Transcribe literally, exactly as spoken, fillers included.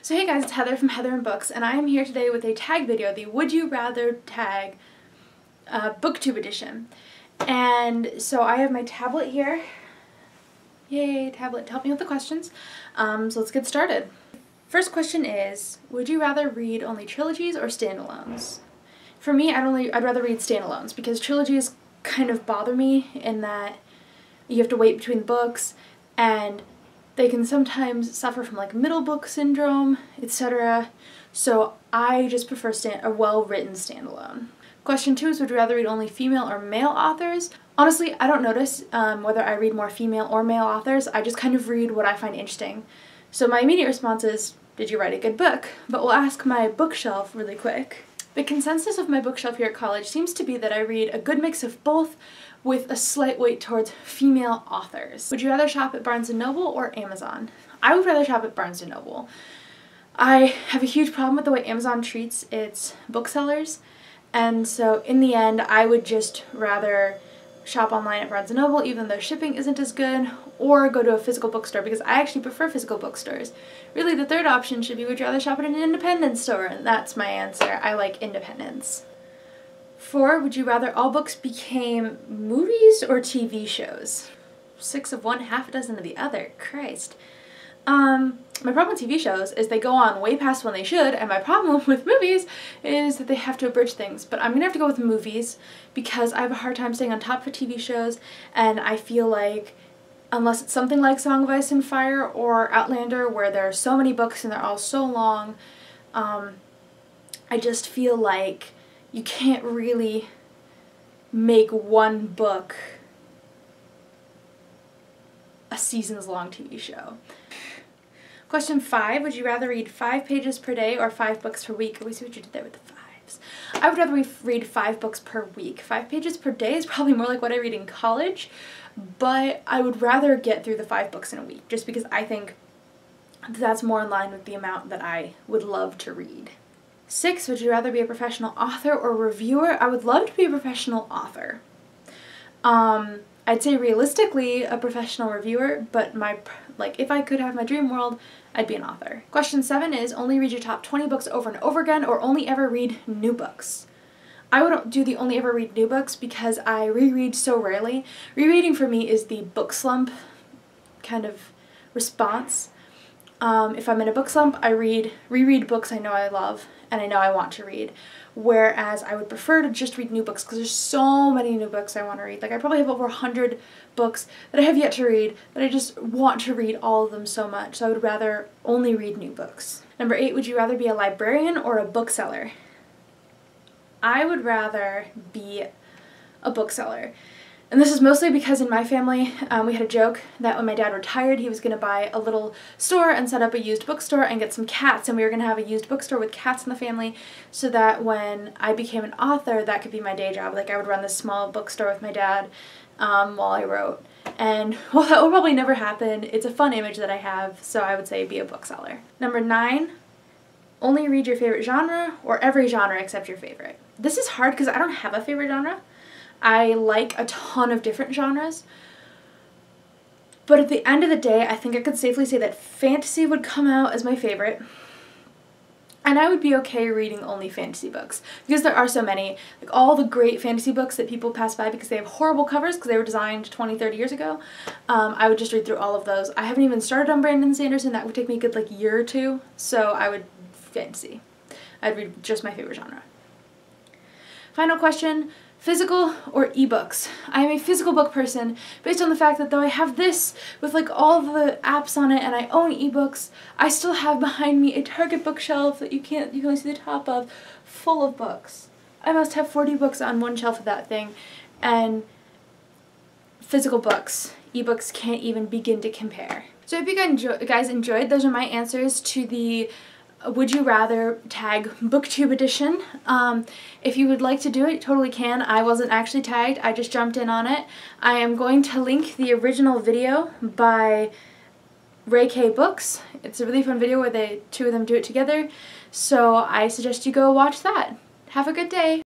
So hey guys, it's Heather from Heather and Books, and I am here today with a tag video, the Would You Rather tag uh, BookTube edition. And so I have my tablet here. Yay, tablet to help me with the questions. Um, so let's get started. First question is, would you rather read only trilogies or standalones? For me, I'd, only, I'd rather read standalones because trilogies kind of bother me in that you have to wait between books and they can sometimes suffer from like middle book syndrome, et cetera. So I just prefer stand a well-written standalone. Question two is, would you rather read only female or male authors? Honestly, I don't notice um, whether I read more female or male authors. I just kind of read what I find interesting. So my immediate response is, did you write a good book? But we'll ask my bookshelf really quick. The consensus of my bookshelf here at college seems to be that I read a good mix of both, with a slight weight towards female authors. Would you rather shop at Barnes and Noble or Amazon? I would rather shop at Barnes and Noble. I have a huge problem with the way Amazon treats its booksellers, and so in the end I would just rather shop online at Barnes and Noble even though shipping isn't as good, or go to a physical bookstore because I actually prefer physical bookstores. Really, the third option should be, would you rather shop at an independent store? And that's my answer. I like independence. Four, would you rather all books became movies or T V shows? Six of one, half a dozen of the other. Christ. Um, my problem with T V shows is they go on way past when they should, and my problem with movies is that they have to abridge things. But I'm gonna have to go with movies because I have a hard time staying on top of T V shows, and I feel like unless it's something like Song of Ice and Fire or Outlander where there are so many books and they're all so long, um, I just feel like you can't really make one book a seasons long T V show. Question five, would you rather read five pages per day or five books per week? We see what you did there with the fives. I would rather read five books per week. Five pages per day is probably more like what I read in college, but I would rather get through the five books in a week just because I think that's more in line with the amount that I would love to read. Six, would you rather be a professional author or reviewer? I would love to be a professional author. Um, I'd say realistically a professional reviewer, but my, like, if I could have my dream world, I'd be an author. Question seven is, only read your top twenty books over and over again or only ever read new books? I would do the only ever read new books because I reread so rarely. Rereading for me is the book slump kind of response. Um, if I'm in a book slump, I read, reread books I know I love and I know I want to read, whereas I would prefer to just read new books because there's so many new books I want to read. Like, I probably have over a hundred books that I have yet to read that I just want to read all of them so much, so I would rather only read new books. Number eight, would you rather be a librarian or a bookseller? I would rather be a bookseller. And this is mostly because in my family, um, we had a joke that when my dad retired, he was going to buy a little store and set up a used bookstore and get some cats, and we were going to have a used bookstore with cats in the family so that when I became an author, that could be my day job. Like, I would run this small bookstore with my dad um, while I wrote. And, well, that will probably never happen. It's a fun image that I have, so I would say be a bookseller. Number nine, only read your favorite genre or every genre except your favorite. This is hard because I don't have a favorite genre. I like a ton of different genres, but at the end of the day, I think I could safely say that fantasy would come out as my favorite, and I would be okay reading only fantasy books, because there are so many. Like, all the great fantasy books that people pass by because they have horrible covers because they were designed twenty, thirty years ago, um, I would just read through all of those. I haven't even started on Brandon Sanderson. That would take me a good, like, year or two, so I would fantasy. I'd read just my favorite genre. Final question. Physical or ebooks? I am a physical book person based on the fact that though I have this with like all the apps on it and I own ebooks, I still have behind me a Target bookshelf that you can't, you can only see the top of, full of books. I must have forty books on one shelf of that thing, and physical books, ebooks can't even begin to compare. So I hope you guys enjoyed. Those are my answers to the Would You Rather tag BookTube edition. Um, if you would like to do it, you totally can. I wasn't actually tagged, I just jumped in on it. I am going to link the original video by Ray K Books. It's a really fun video where the two of them do it together, so I suggest you go watch that. Have a good day.